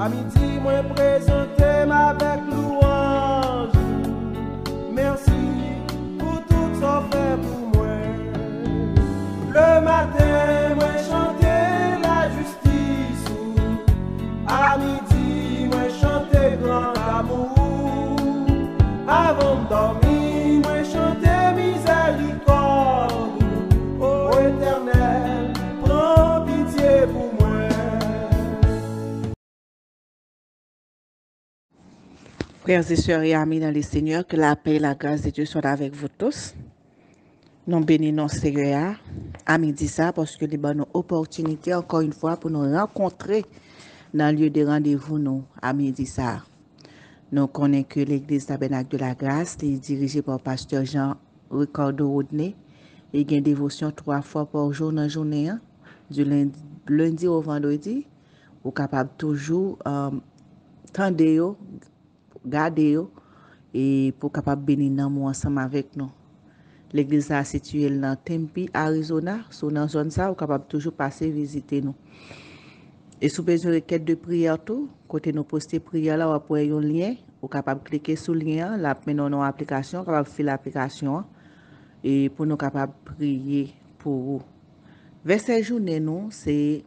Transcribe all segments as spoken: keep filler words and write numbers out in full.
À midi, moi présenter avec louange. Merci pour tout ça fait pour moi. Le matin, moi chanter la justice. À midi, moi chanter grand amour. Avant de dormir, moi chanter miséricorde. Ô Éternel, prends pitié pour moi. Frères et sœurs et amis dans le Seigneur, que la paix et la grâce de Dieu soient avec vous tous. Nous bénissons Seigneur à midi ça parce que nous avons une opportunité encore une fois pour nous rencontrer dans le lieu de rendez-vous nous à midi ça. Nous connaissons que l'église Tabernacle de la Grâce est dirigée par pasteur Jean Ricardo Rodney et il y a une dévotion trois fois par jour dans la journée, hein, du lundi, lundi au vendredi. Vous êtes capable toujours euh, tendre yo, garder yo, et pour capable bénir nous ensemble avec nous. L'église est située dans Tempe, Arizona. Sur dans zone ça, vous capable toujours passer visiter nous. Et si vous avez besoin de requête de prière tout, côté nous poster prière là, vous pouvez un lien, vous capable cliquer sur le lien, là maintenant nos application, capable faire l'application et pour nous capable prier pour vous. Verset journée nous, c'est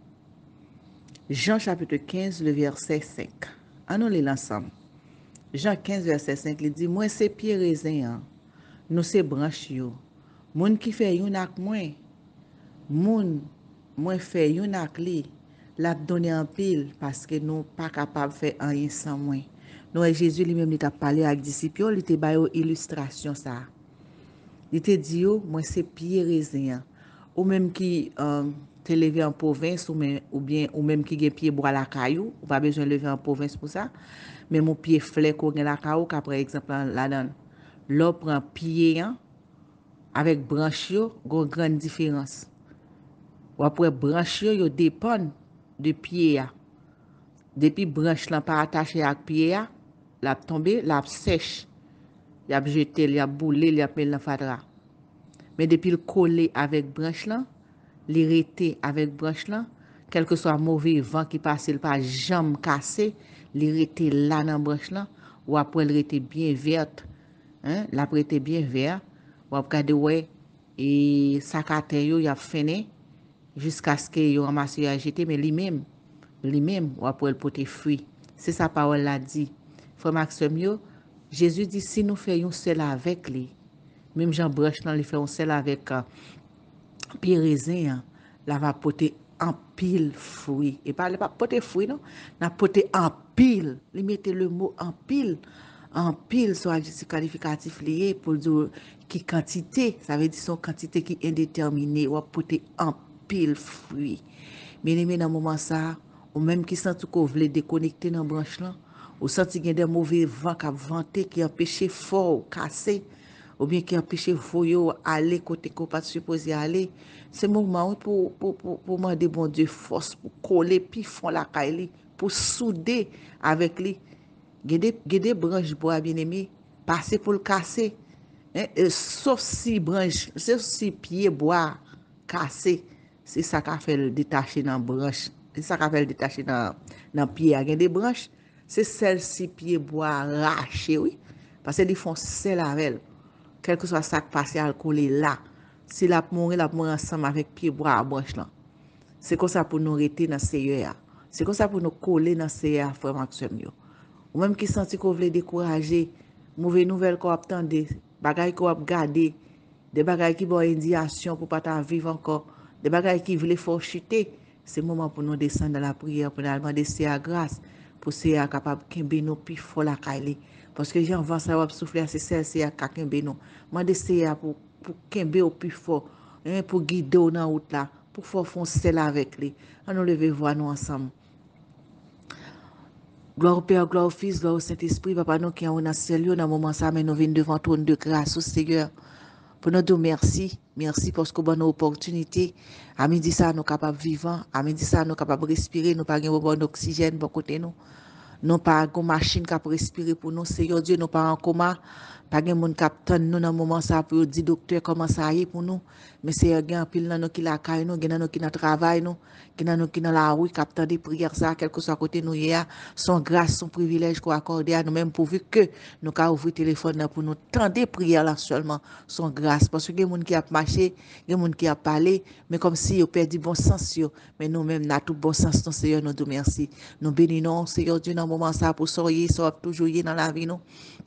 Jean chapitre quinze, le verset cinq. Allons lire ensemble. Jean quinze, verset cinq, il dit, moi c'est pied raisin, nous c'est branche yo. Moun qui fait yon ak moi, moun moi fait yon ak li, l'a donné en pile parce que nous pas capable faire rien sans moi. Nous Jésus lui-même il t'a parlé avec disciples, il t'a ba yo illustration ça. Il t'a dit yo, moi c'est pied raisin. Ou même qui euh, te levé en province ou, même, ou bien ou même qui gen pied bois la caillou, ou pas besoin de lever en province pour ça. Mais mon pied flèche ou gen la caillou, par exemple là dedans. L'on prend pied hein, avec branche yo, gon grande différence. Ou après branche yo, yo dépend de pied ya. Depuis branche là pas attaché avec pied ya, la tomber, la sèche. Y a jeté, y a boulé, y a mis dans fadra. Mais depuis le collé avec branche là, l'irrité avec branche là, quel que soit mauvais vent qui passe, il pas jambe cassé, l'irrité là dans branche là, ou après elle était bien verte, hein, la prêté bien vert, ou après regarder ouais et sacate yo y a fini jusqu'à ce que yo ramasse yo jeté mais lui-même, lui-même ou après elle porter fruit. C'est sa parole l'a dit. Frère Maxime yo, Jésus dit si nous faisons seul avec lui, même Jean branche là, il fait un seul avec uh, pied raisin, la va porter en pile fruit. Et pas pas porter fruit non, n'a porter en pile. Il mettait le mot en pile. En pile soit adjectif qualificatif lié pour dire qui quantité, ça veut dire son quantité qui est indéterminée ou porter en pile fruit. Mais les dans moment ça, ou même qui sent qu'on veut déconnecter dans branche là, ou senti qu'il y a des mauvais vents qui vanté qui empêché fort casser ou bien qui empêche voyo aller côté qu'on pas supposé aller, c'est moment pour pour pour pour demander bon Dieu force pour coller puis fond la caille pour souder avec lui. Gade gade branche bois bien-aimé, passer pour le casser. Hein, sauf si branche, sauf si pied bois cassé, c'est ça qu'a fait le détacher dans branche. C'est ça qu'a fait le détacher dans dans pied a des branches, c'est celle-ci pied bois arraché oui, parce que ils font celle avec quel que soit ça qui passe à coller là, si la mourir la mourir ensemble avec pied bois à branche là. C'est comme ça pour nous rester dans Seigneur. C'est comme ça pour nous coller dans Seigneur frère Maxime yo. Ou même qui senti qu'on veut décourager, mauvaise nouvelle qu'on attendait, bagaille qu'on a gardé, des bagailles qui bon indication pour pas ta vivre encore, des bagailles qui veulent faire chuter, c'est le moment pour nous descendre dans la prière pour nous demander Seigneur grâce pour Seigneur capable kembe nous puis fort la caille. Parce que j'en vends ça va souffler c'est celle c'est à kembe nous. Demander Seigneur pour pour kembe au plus fort, hein, pour guider dans route là, pour faire foncer là avec lui. On nous lever voir nous ensemble. Gloire au Père, gloire au Fils, gloire au Saint-Esprit, Papa nous qui en dans ciel, dans moment ça mais nous venons devant trône de grâce au Seigneur. Pour nous dire merci, merci parce que bonne opportunité. À midi ça nous capable vivant, à midi ça nous capable respirer, nous pas gain bon oxygène bon côté nous. non pas une machine qui a respirer pour nous, Seigneur Dieu, nous pas en coma. Pas de monde qui attend nous dans moment ça pour dire docteur comment ça y est pour nous, mais c'est un pile dans nous qui la caille nous, dans nous qui dans travail nous, qui dans nous qui dans la rue qui attend des prières ça quel que soit côté nous hier, son grâce, son privilège qu'on accorde à nous même pourvu que nous ca ouvrir téléphone pour nous tendre des prières là seulement, son grâce parce que des monde qui a marché, des monde qui a parlé, mais comme si yo perdu bon sens yo, mais nous même n'a tout bon sens non Seigneur nous te merci. Nous bénissons Seigneur Dieu dans moment ça pour soyez soit toujours dans la vie nous.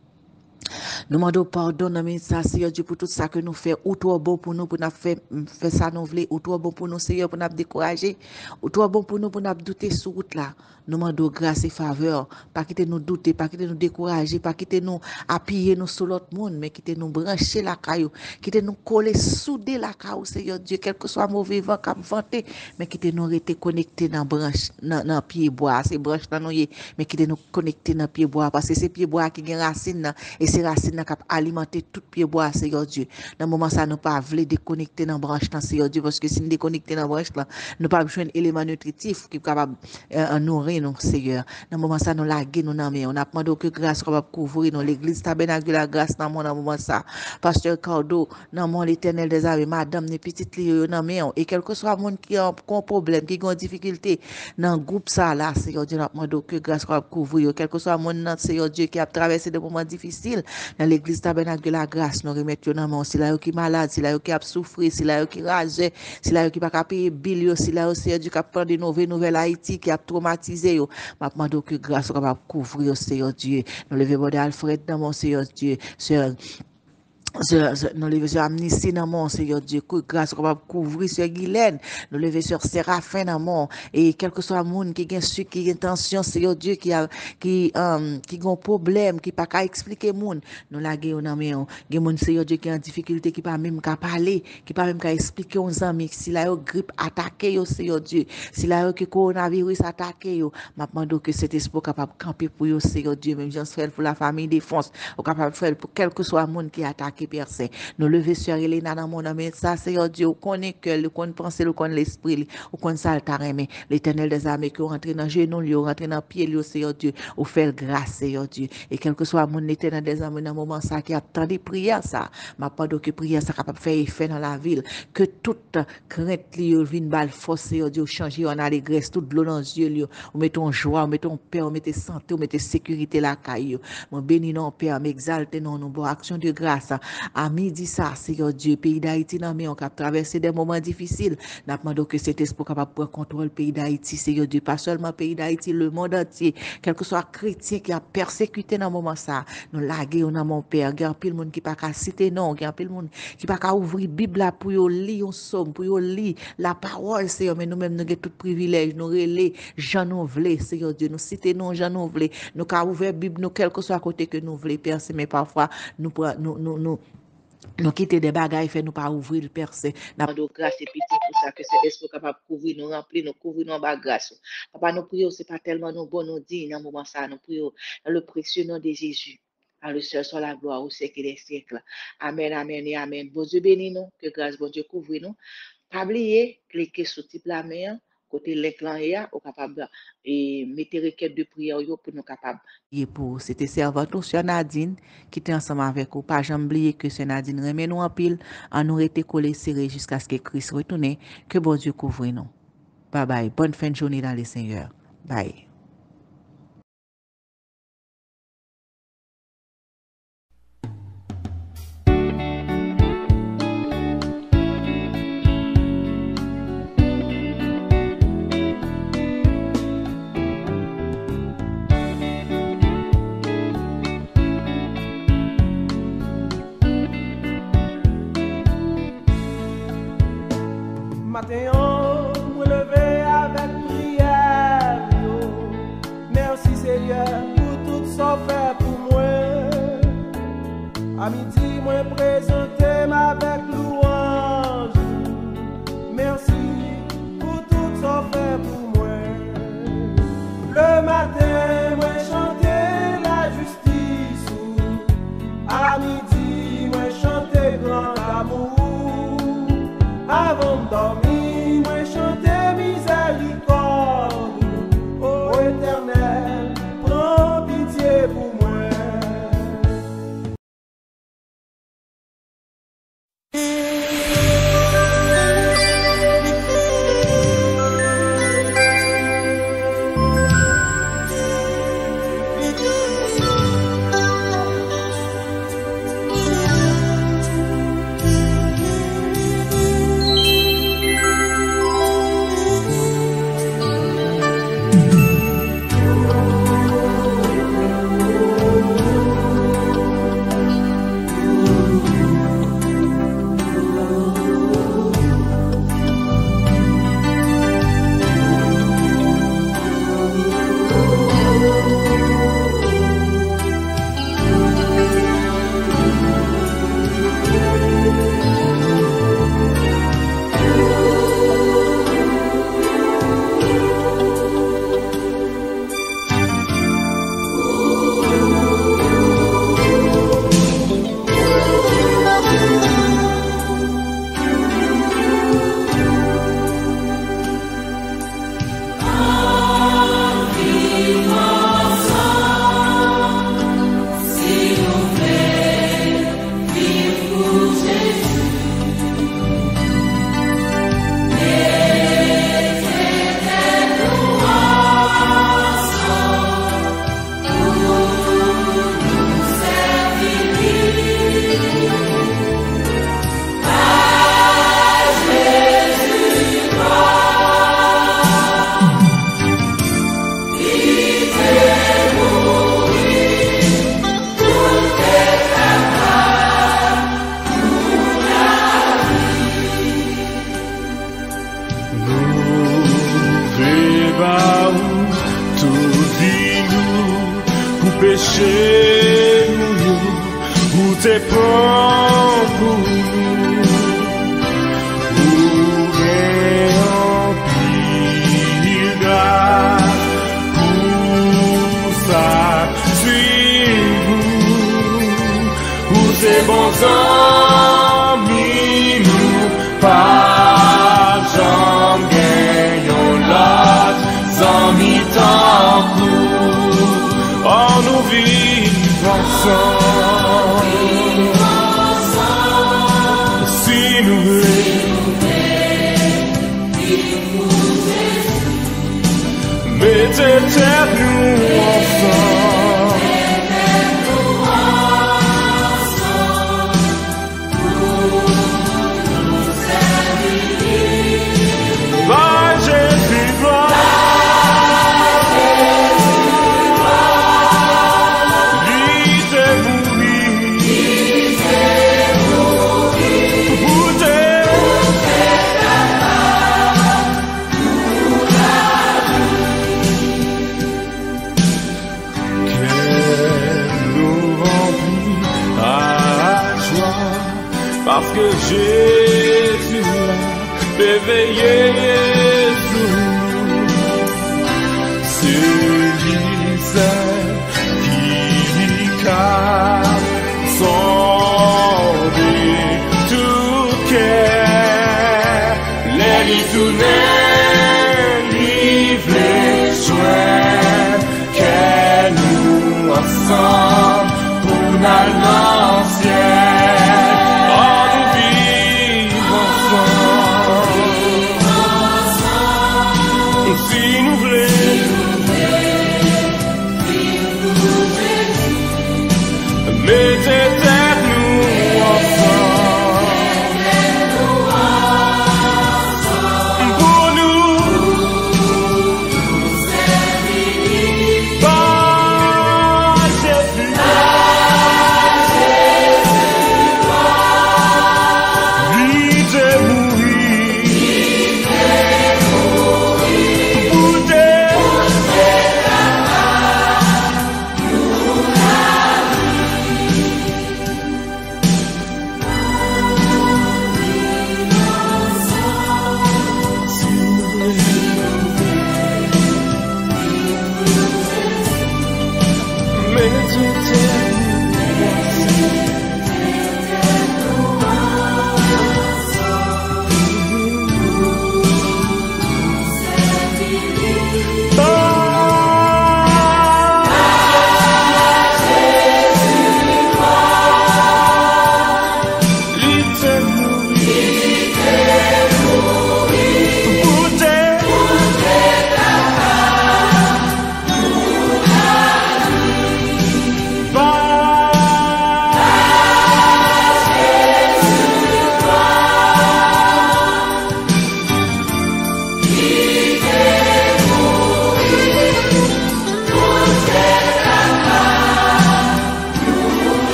Nous demandons pardon dans ça Seigneur Dieu pour tout ça que nous faisons ou trop bon pour nous pour nous faire faire ça nous voulons ou trop bon pour nous Seigneur pour nous décourager ou trop bon pour nous pour nous douter sur route là. Nous demandons grâce et faveur, pas quitter nous douter, pas quitter nous décourager, pas quitter nous appuyer nous sur l'autre monde, mais quitter nous brancher la caillou, quitter nous coller souder la caillou Seigneur Dieu, quel que soit mauvais vent qui vanté, mais quitter nous rester connectés dans branche dans dans pied bois, c'est branche dans nous mais quitter nous connectés dans pied bois parce que c'est pied bois qui gagne racine et ces racines qui alimenter tout pied bois Seigneur Dieu. Dans moment ça nous pas vle déconnecter dans branche dans Seigneur Dieu parce que si nous déconnecter dans branche là, nous pas besoin d'éléments nutritifs qui capable euh, nourrir nous Seigneur. Dans moment ça nous laguer nous dans mais on a demandé que grâce capable couvrir nous l'église tabernacle de la grâce dans mon moment ça. Pasteur Cardo dans mon l'Éternel des armées madame les petites li dans mais et quel que soit monde qui a un problème qui a une difficulté dans groupe ça là Seigneur Dieu n'a demandé que grâce capable couvrir quel que soit monde dans Seigneur Dieu qui a traversé des moments difficiles dans l'église tabernacle de la grâce nous remettre dans mon si là qui malade si là qui a souffrir si là qui rage si là qui pas payer bill si là Seigneur Dieu qui a prendre des nouvelles nouvelles Haïti qui a traumatisé yo m'a demandé que grâce capable couvrir Seigneur Dieu nous lever bon Alfred dans mon Seigneur Dieu sur nous lever sur Amnistie dans mon Seigneur Dieu que grâce capable couvrir sur Guylaine nous lever sur Séraphin dans mon et quel que soit monde qui gagne sucre qui gagne tension Seigneur Dieu qui a qui um, qui a un problème qui pas qu'à expliquer monde nous la gagne dans mais gagne monde Seigneur Dieu qui en difficulté qui pas même qu'à parler qui pas même qu'à expliquer aux amis si la grippe attaquer yo Seigneur Dieu si la que coronavirus attaquer yo m'a demandé que cet esprit capable camper pour yo Seigneur Dieu même j'en faire pour la famille défense ou capable faire pour quel que soit monde qui attaque personne nous lever sur Elena dans mon âme ça Seigneur Dieu connaît que le connaît penser le connaît l'esprit ou connaît ça mais l'Éternel des armées qui rentre dans genou lui rentre dans pied lui Seigneur Dieu ou faire grâce Seigneur Dieu et quel que soit mon l'Éternel des armées dans moment ça qui attendait prière ça m'a pas que prière ça capable faire effet dans la ville que toute crainte li vienne bal force Seigneur Dieu changer en allégresse toute l'eau dans yeux lui ou mettons joie ou mettons paix ou mettez santé ou mettez sécurité la caille mon béni non Père m'exalte non nous bon action de grâce à midi ça Seigneur Dieu pays d'Haïti non mais on a traversé des moments difficiles n'a demandé que cet esprit capable prendre contrôle pays d'Haïti Seigneur Dieu pas seulement pays d'Haïti le monde entier quel que soit chrétien qui a persécuté dans moment ça nous laguer on a mon Père il y a pile monde qui pas qu'à citer non il y a pile monde qui pas qu'à ouvrir Bible là pour yo lire un somme pour yo lire la parole Seigneur mais nous même nous avons tout privilège nous relais Jean nous voulons Seigneur Dieu nous citer non Jean nous voulons nous qu'a ouvert Bible nous quel que soit côté que nous voulons Père mais parfois nous nous nous nous nous quitter des bagailles fait nous pas ouvrir le percé n'a pas de grâce et pitié pour ça que cet esprit capable couvrir nous remplir nous couvrir nous bas grâce papa nous prions c'est pas tellement nous bon nous dit dans moment ça nous prions dans le précieux nom de Jésus à le seul soit la gloire au siècle des siècles amen amen et amen bon Dieu bénis nous que grâce bon Dieu couvre nous pas oublier cliquer sur type la main côté l'écran ya au capable et mettre requête de prière yo pour nous capable et pour c'était servante sur Nadine qui était ensemble avec vous pas jamais oublier que c'est Nadine remet nous en pile en nous rester collé serré jusqu'à ce que Christ retourne que bon Dieu couvre nous bye bye bonne fin de journée dans le Seigneur bye. Matin, on me lever avec prière. Yo. Merci Seigneur pour tout ça fait pour moi. À midi, moi présenter avec louange. Merci pour tout ça fait pour moi. Le matin, moi chanter la justice. À midi, moi chanter grand amour. Avant de dormir, moi chanter miséricorde. Ô Éternel, prends péché nous, ou tes propres c'est bon amis nous pas jamais gagnons l'autre amis tant pour oh nous vivons ensemble si nous voulons mettez nous ensemble. Parce que Jésus a éveillé nous, celui seul qui calme son tout cœur, les ritournés.